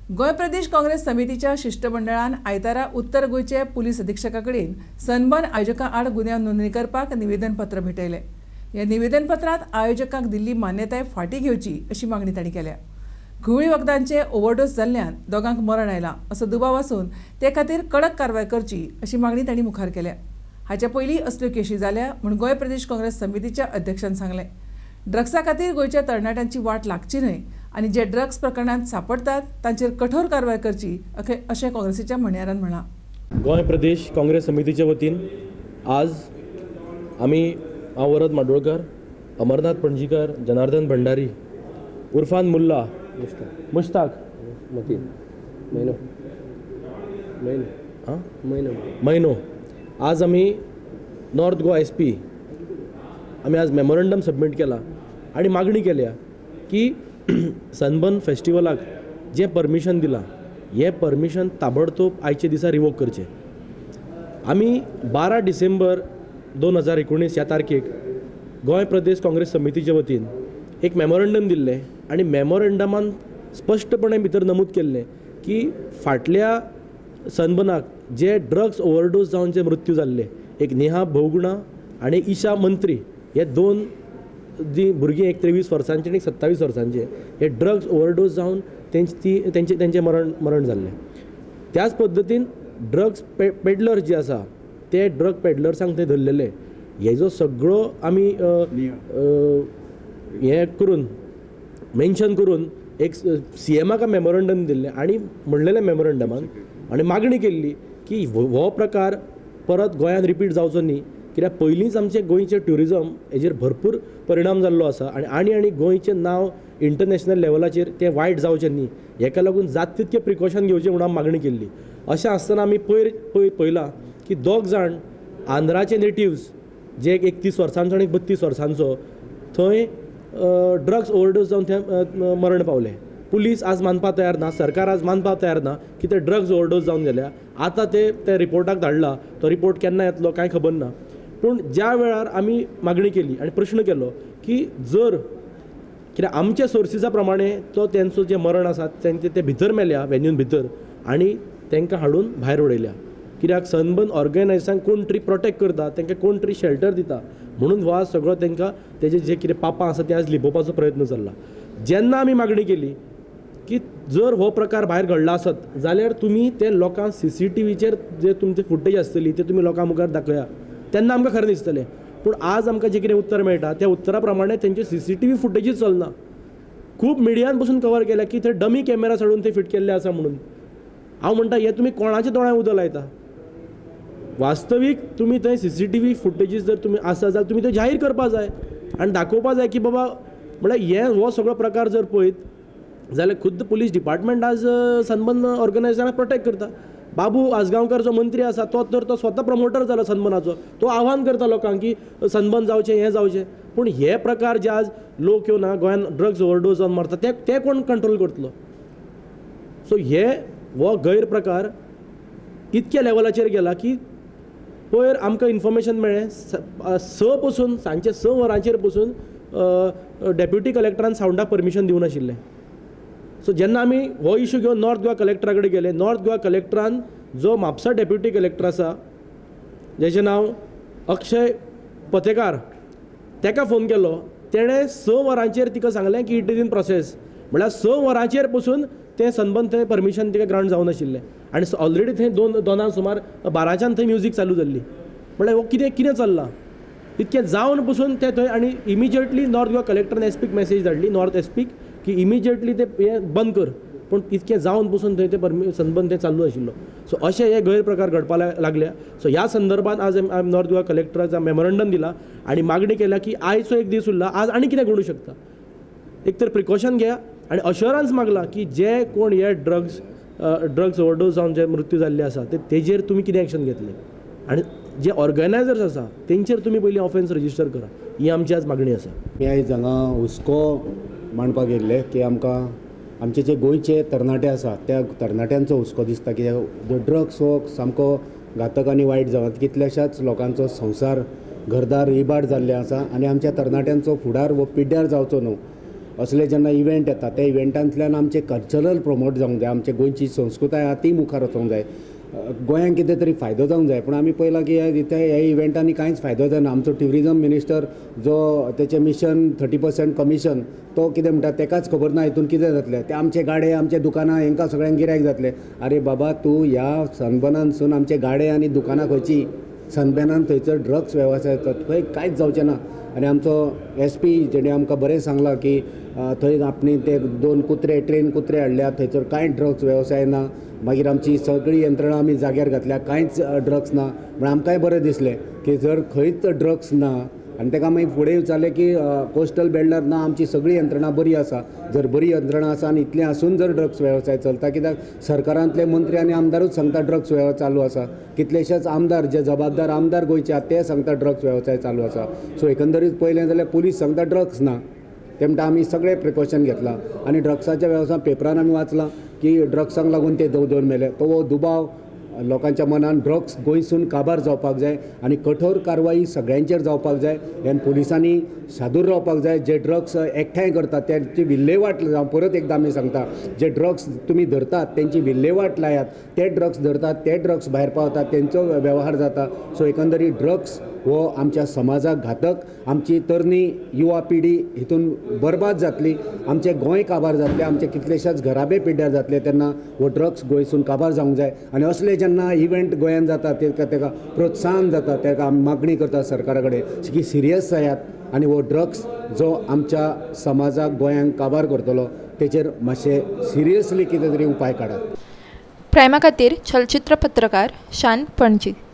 गोय प्रदेश काँग्रेस समितीच्या शिष्टमंडळान आयतारा उत्तर गोयचे पुलीस अधीक्षकाकडेन सनबर्न आयोजकां आड गुन्यांव नोंदणी करपाक निवेदनपत्र भेटयलें। ह्या निवेदनपत्रांत आयोजकांक दिल्ली मान्यताय फाटीं घेवची अशी मागणी तांणी केल्या। घुवळी वखदांचे ओव्हरडोस जाल्ल्यान दोगांक मरण आयलां असो दुबाव आसून ते खातीर कडक कारवाय करची अशी मागणी तांणी मुखार केल्या। हाच्या पयलीं असल्यो केशी जाल्या म्हूण गोय प्रदेश काँग्रेस समितीच्या अध्यक्षान सांगलें। ड्रग्सा खातीर गोंयच्या तरणाट्यांची वाट लागची न्हय आनी जे ड्रग्स प्रकरणांत सांपडटात तांचेर कठोर कारवाय करची अशें काँग्रेसीच्या म्हणयारान म्हळां। गोंय प्रदेश काँग्रेस समितीच्या वतीन आज आमी हांव वरद माडोळकर, अमरनाथ पणजीकर, जनार्दन भंडारी उर्फान मुल्ला, मुश्ताक मैनो आज आमी नॉर्थ गोवा SP आमी आज मेमोरंडम सबमीट केला आनी मागणी केल्या की सनबर्न फेस्टिवलाक जे परमिशन दिलां हे परमिशन ताबडतोब आयचे दिसा रिवोक करचें। आमी 12 डिसेंबर 2019 ह्या तारखेक गोंय प्रदेश काँग्रेस समितीच्या वतीन एक मेमोरंडम दिल्लें आनी मेमोरंडमान स्पश्टपणे भितर नमूद केल्लें की फाटल्या सनबर्नाक जे ड्रग्स ओव्हरडोस जावन जे मृत्यू जाल्ले, एक नेहा भोगुणा आनी ईशा मंत्री, हे दोन जी भुरगीं एक 23 वर्सांचे आनी 27 वर्सांचे हे ड्रग्स ओव्हरडोस जावन तेंचे मरण जाल्लें। त्याच पद्दतीन ड्रग्स पेडलर जे आसा ते ड्रग पेडलर्सांक थंय धरलेले, हेजो सगळो आमी हे करून मेन्शन करून एक CMाक मेमोरंडम दिल्लें आनी म्हणलेलें मेमोरंडमान आनी मागणी केल्ली की हो प्रकार परत गोंयांत रिपीट जावचो न्ही, कित्याक पयलींच आमचें गोंयचें ट्युरिजम हेजेर भरपूर परिणाम जाल्लो आसा आनी गोंयचें नांव इंटरनॅशनल लेवलाचेर तें वायट जावचें न्ही, हेका लागून जात तितकें प्रिकॉशन घेवचें म्हणून मागणी केल्ली। अशें आसतना आमी पळयलां की दोग जाण आंध्राचे नेटिव्स जे 31 वर्सांचो आनी 32 वर्सांचो थंय ड्रग्स ओव्हरडोस जावन थंय मरण पावले। पुलीस आज मानपाक तयार ना, सरकार आज मानपाक तयार ना की ते ड्रग्स ओव्हरडोस जावन गेल्या। आतां ते रिपोर्टाक धाडला, तो रिपोर्ट केन्ना येतलो कांय खबर ना। पूण ज्या वेळार आमी मागणी केली आनी प्रश्न केलो की जर कित्याक आमच्या सोर्सिसा प्रमाणे तेंचो जे मरण आसा ते भितर मेल्या वेन्यून भितर आनी तांकां हाडून भायर उडयल्या, कित्याक सनबर्न ऑर्गनायझरांक कोण तरी प्रोटेक्ट करता, तांकां कोण तरी शेल्टर दिता म्हणून हो आज सगळो तांकां तेजे जे कितें पापां आसा तें आज लिपोवपाचो प्रयत्न चल्ला। जेन्ना आमी मागणी केली की जर हो प्रकार भायर घडला आसत जाल्यार तुमी ते लोकांक CCTVचेर जे तुमचे फुटेज आसतली ते तुमी लोकां मुखार दाखया, तेन्ना आमकां खरें दिसतलें। पूण आज आमकां जें कितें उत्तर मेळटा त्या उत्तरा प्रमाणे तेंचे CCTV फुटेजीच चलना। खूब मिडियान पसून कवर केल्या की थंय डमी कॅमेरा हाडून ते फिट केल्ले आसा म्हणून। हांव म्हणटा हे तुमी कोणाच्या दोळ्यांत उदक लायता? वास्तवीक तुमी थंय CCTV फुटेजीस जर तुमी आसा जाल्यार तुमी ते जाहीर करपाक जाय आनी दाखोवपाक जाय की बाबा म्हळ्यार हो सगळो प्रकार जर पळयत जाल्यार खुद्द पुलीस डिपार्टमेंट आज सनबर्न ऑर्गनायझरांक प्रोटेक्ट करता। बाबू आसगांवकर जो मंत्री आसा तो स्वता प्रमोटर जाला सनबर्नाचो, तो आव्हान करता लोकांक की सनबर्न जावचें हें जावचें। पूण हे प्रकार जे आज लोक येवन गोंयांत ड्रग्स ओव्हरडोस जावन मरता ते कोण कंट्रोल करतलो? सो हो गैरप्रकार इतक्या लेवलाचेर गेला की पयर आमकां इन्फॉर्मेशन मेळ्ळें 6 पसून सांजचे 6 वरांचेर पसून डेप्युटी कलेक्टरान सावंडाक परमिशन दिवं नाशिल्लें। सो जेन्ना आमी हो इशू घेवन नॉर्थ गोवा कलेक्टरा कडेन गेले, नॉर्थ गोवा कलेक्टरान जो म्हापसा डेप्युटी कलेक्टर आसा जेचें नांव अक्षय पतेकार ताका फोन केलो, तेणें 6 वरांचेर तिका सांगलें की इट इज इन प्रोसेस, म्हळ्यार 6 वरांचेर पसून तें सनबर्न थंय परमिशन तिका ग्रांट जावं नाशिल्लें आनी ऑलरेडी थंय 2 सुमार 12च्यान थंय म्युजीक चालू जाल्ली। म्हळ्यार हो कितें चल्लां? इतकें जावन पसून ते थंय आनी इमिजिएटली नॉर्थ गोवा कलेक्टरान SPक मेसेज धाडली, नॉर्थ SPक की इमिजिएटली ते हें बंद कर। पूण इतकें जावन पसून थंय ते सनबर्न तें चालू आशिल्लो। सो अशें हे गैरप्रकार घडपाक लागल्या। सो ह्या संदर्भात आज नॉर्थ गोवा कलेक्टराचा मेमोरंडम दिला आनी मागणी केल्या की आयचो एक दीस उरला, आज आनी कितें घडूं शकता, एक तर प्रिकॉशन घ्या आनी अश्युरन्स मागला की जे कोण हे ड्रग्स ओव्हरडोस जावन जे मृत्यू जाल्ले आसा तेजेर तुमी कितें एक्शन घेतले आनी जे ऑर्गनायझर्स आसा तेंचेर तुमी पयलीं ऑफेन्स रजिस्टर करा, ही आमची आज मागणी आसा। मी आयज हांगा हुस्को मांडपाक गेल्ले की आमकां आमचे जे गोंयचे तरणाटे आसा त्या तरणाट्यांचो हुस्को दिसता की ड्रग्स हो सामको घातक आनी वायट जावन कितल्याशाच लोकांचो संवसार घरदार इबाड जाल्ले आसा आनी आमच्या तरणाट्यांचो फुडार वो पिड्ड्यार जावचो न्हू असले जेन्ना इव्हेंट येता त्या इव्हेंटांतल्यान आमचे कल्चरल प्रमोट जावंक जाय, आमची गोंयची संस्कृताय आहा ती मुखार वचोंक जाय, गोंयांक कितें तरी फायदो जावंक जाय. पूण आमी पळयलां की ह्या इव्हेंटांनी कांयच फायदो जायना. आमचो ट्युरिजम मिनिस्टर जो तेचें मिशन 30% कमिशन तो कितें म्हणटा तेकाच खबर ना हितून कितें जातलें. ते आमचे गाडे आमचे दुकानां हेंकां सगळ्यांक गिरायक जातलें. आरे बाबा तूं ह्या सनबर्नानसून आमचे गाडे आनी दुकानां खंयची, सनबर्नान थंयसर ड्रग्स वेवसाय थंय कांयच जावचें ना. आनी आमचो SP जेणे आमकां बरें सांगलां की थंय आपणी ते 2 कुत्रे ट्रेन कुत्रे हाडल्या, थंयसर कांयच ड्रग्स वेवसाय ना. मागीर आमची सगळी यंत्रणा आमी जाग्यार घातल्या, कांयच ड्रग्स ना. म्हण आमकांय बरें दिसलें की जर खंयच ड्रग्स ना आनी ताका मागीर फुडें विचारलें की कोस्टल बेल्टार ना, आमची सगळी यंत्रणा बरी आसा. जर बरी यंत्रणा आसा आनी इतलें आसून जर ड्रग्स वेवसाय चलता, कित्याक सरकारांतले मंत्री आनी आमदारूच सांगता ड्रग्स वेवसाय चालू आसा. कितलेशेच आमदार जे जबाबदार आमदार गोंयचे आहात ते सांगता ड्रग्स वेवसाय चालू आसा. सो एकंदरीत पळयलें जाल्यार पुलीस सांगता ड्रग्स ना. ते म्हणटा आमी सगळे प्रिकॉशन घेतला. आनी ड्रग्साच्या वेवसाय पेपरान आमी वाचलां की ड्रग्सांक लागून ते दोन मेले. तो दुबाव लोकांच्या मनान ड्रग्स गोंयसून काबार जावपाक जाय आनी कठोर कारवाई सगळ्यांचेर जावपाक जाय. ह्यान पुलिसांनी सादूर रावपाक जाय. जे ड्रग्स एकठांय करतात त्यांची विल्हेवाट जावं. परत एकदां आमी सांगता, जे ड्रग्स तुमी धरतात तेंची विल्हेवाट लायात. ते ड्रग्स धरतात, ते ड्रग्स भायर पावतात, तेंचो वेवहार जाता. सो एकंदरीत ड्रग्स हो आमच्या समाजाक घातक. आमची तरणी युवा पिढी हितून बरबाद जातली. आमचे गोंय काबार जातलें, आमचे कितलेशेच घराबे पिड्ड्यार जातले. तेन्ना हो ड्रग्स गोंयसून काबार जावंक जाय. आनी असले जेन्ना इव्हेंट गोंयांत जाता तेका प्रोत्साहन जाता, तेका आमी मागणी करता सरकारा कडेन की सिरियस जायात आनी हो ड्रग्स जो आमच्या समाजाक गोंयांक काबार करतलो तेचेर मातशे सिरियसली कितें तरी उपाय काडात. प्रायमा खातीर चलचित्र पत्रकार शान पणजी.